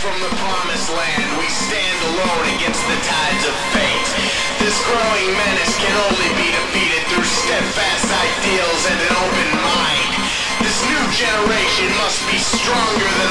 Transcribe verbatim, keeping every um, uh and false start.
from the promised land, we stand alone against the tides of fate. This growing menace can only be defeated through steadfast ideals and an open mind. This new generation must be stronger